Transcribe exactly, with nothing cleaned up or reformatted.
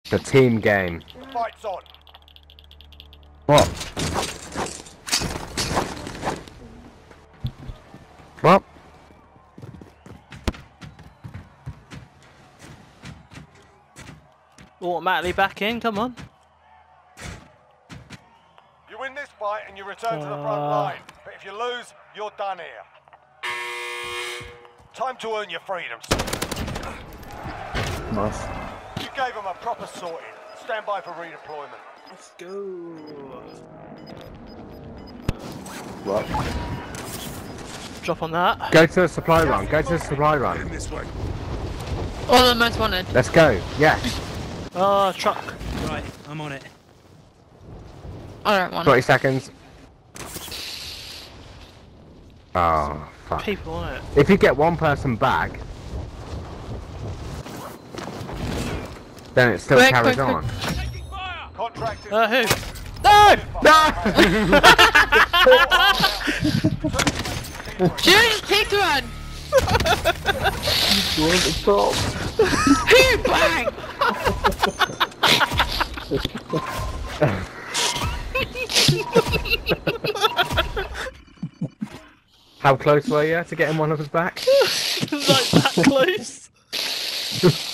It's a team game. Fight's on. What? What? Automatically back in, come on. You win this fight and you return to the front Uh. line. But if you lose, you're done here. Time to earn your freedoms. Nice. You gave them a proper sorting. Stand by for redeployment. Let's go. Right. Drop on that. Go to the supply run. Go to the supply run. This way. All the most wanted. Let's go. Yes. Oh, truck. Right, I'm on it. I don't want Twenty it. seconds. Oh fuck. People on it. If you get one person back, then it still Quick, carries quick, on. Contract is Uh, who? No! No! Just take one! You want the top? Who bang? How close were you to getting one of us back? Like that close.